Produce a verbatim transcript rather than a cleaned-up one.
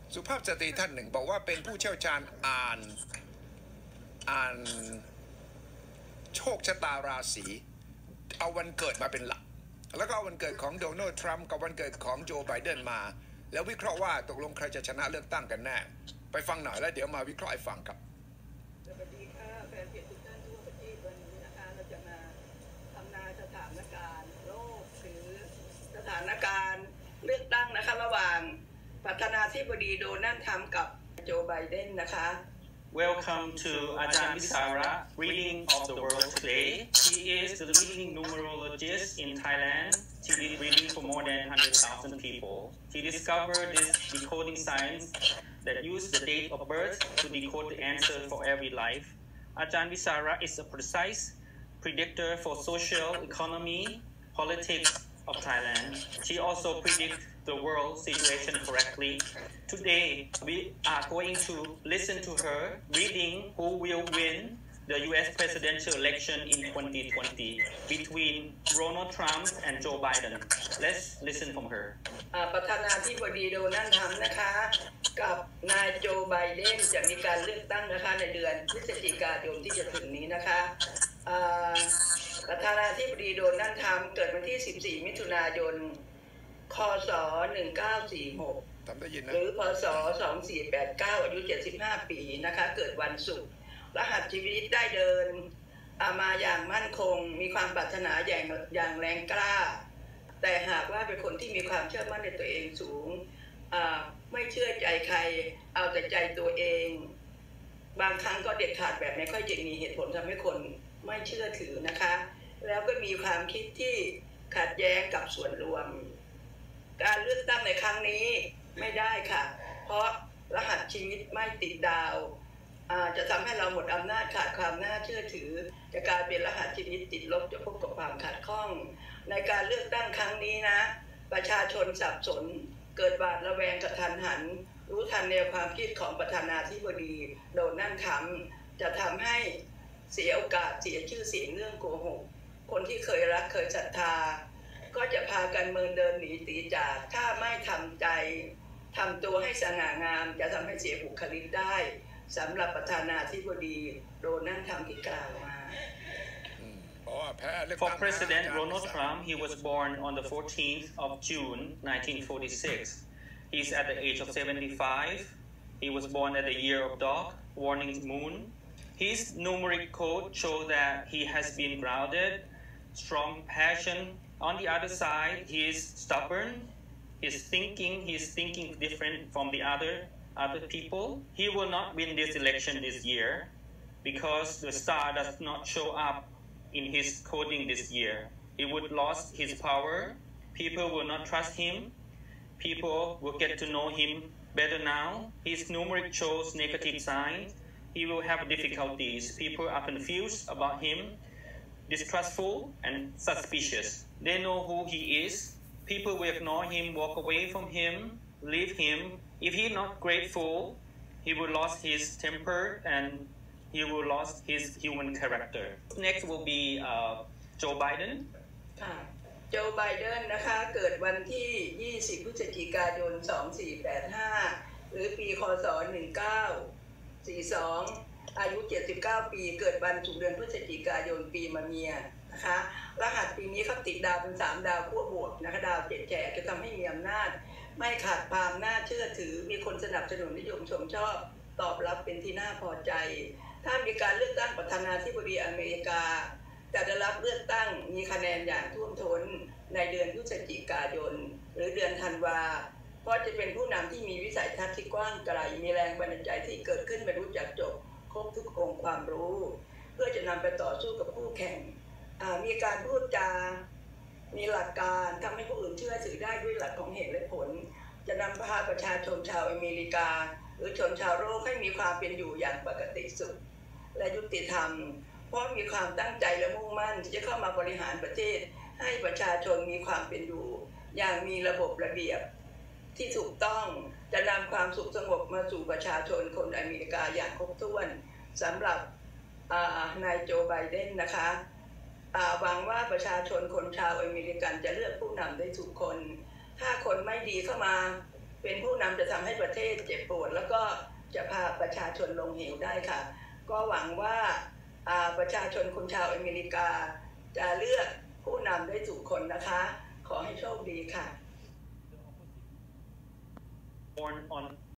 สุภาพสตรีท่านหนึ่งบอกว่าเป็นผู้เชี่ยวชาญอ่านอ่านโชคชะตาราศีเอาวันเกิดมาเป็นหลักแล้วก็เอาวันเกิดของโดนัลด์ทรัมป์กับวันเกิดของโจไบเดนมาแล้ววิเคราะห์ว่าตกลงใครจะชนะเลือกตั้งกันแน่ไปฟังหน่อยแล้วเดี๋ยวมาวิเคราะห์ให้ฟังครับสวัสดีค่ะแฟนเพจทุกท่านทั่วประเทศวันนี้นะคะเราจะมาทำนายสถานการณ์โลกหรือสถานการณ์เลือกตั้งนะคะระหว่างประธานาธิบดีโดนัลด์ทรัมป์กับโจไบเดนนะคะ Welcome to Ajahn Visara, reading of the world today. He is the leading numerologist in Thailand. He did reading for more than one hundred thousand people. He discovered this decoding science that uses the date of birth to decode the answer for every life. Ajahn Visara is a precise predictor for social, economy, politics of Thailand. She also predicts the world situation correctly. Today, we are going to listen to her reading who will win the U S presidential election in twenty twenty between Donald Trump and Joe Biden. Let's listen from her. ประธานาธิบดีโดนัลด์ทรัมป์นะคะกับนายโจไบเดนจะมีการเลือกตั้งนะคะในเดือนพฤศจิกายนที่จะถึงนี้นะคะประธานาธิบดีโดนัลด์ทรัมป์เกิดวันที่สิบสี่มิถุนายนคศหนึ่งเก้าสี่หกหรือพศสองสี่แปดเก้าอายุเจ็ดสิบห้าปีนะคะเกิดวันศุกร์รหัสชีวิตได้เดินมาอย่างมั่นคงมีความปรารถนาอย่างอย่างแรงกล้าแต่หากว่าเป็นคนที่มีความเชื่อมั่นในตัวเองสูงไม่เชื่อใจใครเอาแต่ใจตัวเองบางครั้งก็เด็ดขาดแบบไม่ค่อยจะมีเหตุผลทำให้คนไม่เชื่อถือนะคะแล้วก็มีความคิดที่ขัดแย้งกับส่วนรวมการเลือกตั้งในครั้งนี้ไม่ได้ค่ะเพราะรหัสชีวิตไม่ติดดาวจะทำให้เราหมดอำนาจขาดความน่าเชื่อถือจะกลายเป็นรหัสชีวิตติดลบจะพบกับความขัดข้องในการเลือกตั้งครั้งนี้นะประชาชนสับสนเกิดหวาดระแวงกระทันหันรู้ทันแนวความคิดของประธานาธิบดีโดนัลด์ทรัมป์จะทำให้เสียโอกาสเสียชื่อเสียงเรื่องโกหกคนที่เคยรักเคยศรัทธาก็จะพากันเมินเดินหนีตีจากถ้าไม่ทำใจทำตัวให้สง่างามจะทำให้เสียบุคลิกได้สำหรับประธานาธิบดีโดนัลด์ทรัมป์ที่กล่าวมา For President Donald Trump, he was born on the fourteenth of June, nineteen forty-six. He's at the age of seventy-five. He was born at the year of dog, warning moon. His numeric code shows that he has been grounded, strong passion. On the other side, he is stubborn. His thinking, he is thinking different from the other other people. He will not win this election this year because the star does not show up in his coding this year. He would lose his power. People will not trust him. People will get to know him better now. His numeric shows negative signs. He will have difficulties. People are confused about him, distrustful and suspicious. They know who he is. People will ignore him, walk away from him, leave him. If he's not grateful, he will lose his temper and he will lose his human character. Next will be uh, Joe Biden. ค่ะโจไบเดนนะคะเกิดวันที่ยี่สิบพฤศจิกายนสองสี่แปดห้าหรือปีคศหนึ่งเก้าสี่สองอายุเจ็ดสิบเก้าปีเกิดวันศุกร์เดือนพฤศจิกายนปีมะเมียนะคะรหัสปีนี้เขาติดดาวเป็นสามดาวขั้วบวกนะคะดาวเจ็ดแฉกจะทำให้มีอำนาจไม่ขาดความน่าเชื่อถือมีคนสนับสนุนนิยมชมชอบตอบรับเป็นที่น่าพอใจถ้ามีการเลือกตั้งประธานาธิบดีอเมริกาจะได้รับเลือกตั้งมีคะแนนอย่างท่วมท้นในเดือนพฤศจิกายนหรือเดือนธันวาเพราะจะเป็นผู้นำที่มีวิสัยทัศน์ที่กว้างไกลมีแรงบันดาลใจที่เกิดขึ้นไม่รู้จักจบครบทุกองค์ความรู้เพื่อจะนำไปต่อสู้กับคู่แข่งมีการพูดจามีหลักการทำให้ผู้อื่นเชื่อถือได้ด้วยหลักของเหตุและผลจะนำพาประชาชนชาวอเมริกาหรือชนชาวโลกให้มีความเป็นอยู่อย่างปกติสุขและยุติธรรมเพราะมีความตั้งใจและมุ่งมั่นที่จะเข้ามาบริหารประเทศให้ประชาชนมีความเป็นอยู่อย่างมีระบบระเบียบที่ถูกต้องจะนำความสุขสงบมาสู่ประชาชนคนอเมริกาอย่างครบถ้วนสำหรับนายโจไบเดนนะคะหวังว่าประชาชนคนชาวอเมริกันจะเลือกผู้นำได้ถูกคนถ้าคนไม่ดีเข้ามาเป็นผู้นำจะทำให้ประเทศเจ็บปวดแล้วก็จะพาประชาชนลงเหวได้ค่ะก็หวังว่าประชาชนคนชาวอเมริกาจะเลือกผู้นำได้ถูกคนนะคะขอให้โชคดีค่ะ Born on